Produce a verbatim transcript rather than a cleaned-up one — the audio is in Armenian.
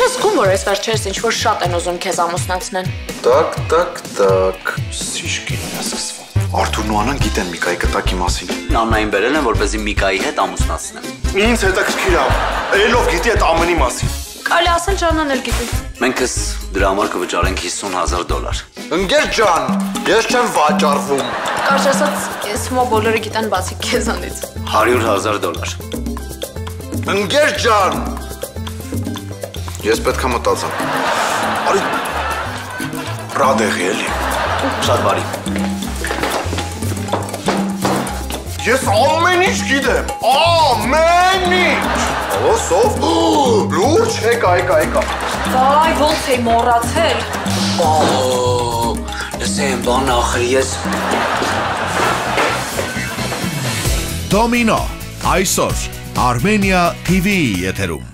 Չես զգում, որ այս վերջերս ինչ-որ շատ են ուզում քեզ ամուսնացնեն։ Так, так, так. Սիշկին է սկսվում։ Արթուրն ու Անան գիտեն Միկայի կտակի մասին։ Նամնային բերել են, որպեսզի Միկայի հետ ամուսնացնեմ։ Ինձ հետաքրքիր է։ Էլով գիտի այդ ամենի մասին։ Կարելի ասել Ջանան էլ գիտի։ Մեքս դրա համար կվճարենք հիսուն հազար դոլար։ Ընկեր ջան, ես չեմ վաճառվում։ Կարճ ասած, ես հիմա բոլորը գիտեն բացի քեզանից։ հարյուր հազար դոլար։ Ընկեր ջան։ Ես պետք է մտածեմ։ Արի ռադեղի էլի։ Շատ բարի։ Ես ամեն ինչ գիտեմ, ամեն ինչ։ Ալո, սով։ Լուրջ, եկա, եկա, եկա։ Վայ, ոնց էի մոռացել։ Օ, լսեմ, բան ախր ես։ Դոմինո, այսօր Armenia T V-ի եթերում։